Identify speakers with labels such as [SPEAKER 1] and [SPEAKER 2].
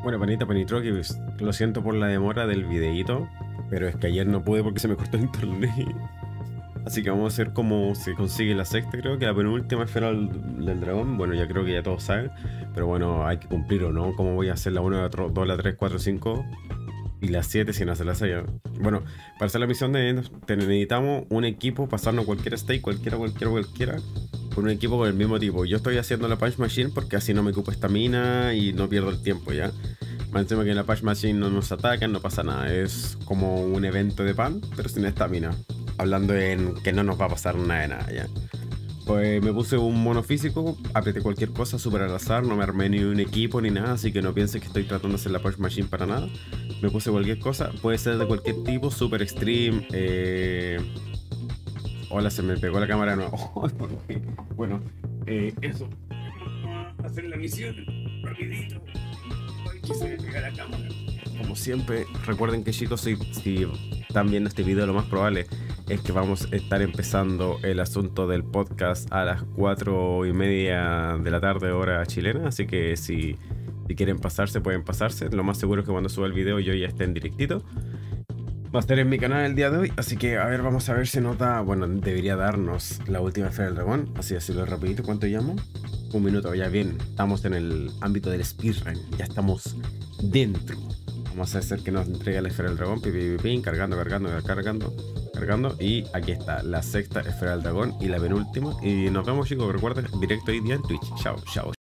[SPEAKER 1] Bueno, panita, panitroqui, lo siento por la demora del videíto, pero es que ayer no pude porque se me cortó el internet. Así que vamos a hacer como se consigue la sexta, creo que la penúltima esfera del dragón. Bueno, ya creo que ya todos saben, pero bueno, hay que cumplir o no. ¿Cómo voy a hacer la 1, la 2, la 3, 4, 5 y la 7 si no hacer la 6? Bueno, para hacer la misión necesitamos un equipo, pasarnos cualquier stake, cualquiera, con un equipo con el mismo tipo. Yo estoy haciendo la Punch Machine porque así no me ocupo estamina y no pierdo el tiempo, ¿ya? Más encima que en la Punch Machine no nos atacan, no pasa nada. Es como un evento de pan, pero sin estamina. Hablando en que no nos va a pasar nada de nada, ¿ya? Pues me puse un mono físico, apreté cualquier cosa súper al azar, no me armé ni un equipo ni nada, así que no pienses que estoy tratando de hacer la Punch Machine para nada. Me puse cualquier cosa, puede ser de cualquier tipo, super extreme. Hola, se me pegó la cámara de nuevo. Bueno, eso. Hacer la misión rapidito. Ay, que se me pega la cámara. Como siempre, recuerden que chicos, si están viendo este video, lo más probable es que vamos a estar empezando el asunto del podcast a las 4:30 de la tarde, hora chilena. Así que si quieren pasarse, pueden pasarse. Lo más seguro es que cuando suba el video yo ya esté en directito. Va a estar en mi canal el día de hoy, así que a ver, vamos a ver si nos da. Bueno, debería darnos la última esfera del dragón. Así decirlo rapidito. ¿Cuánto llamo? Un minuto, ya bien. Estamos en el ámbito del speedrun. Ya estamos dentro. Vamos a hacer que nos entregue la esfera del dragón. Cargando. Y aquí está, la sexta esfera del dragón y la penúltima. Y nos vemos, chicos. Recuerden, directo hoy día en Twitch. Chao, chao.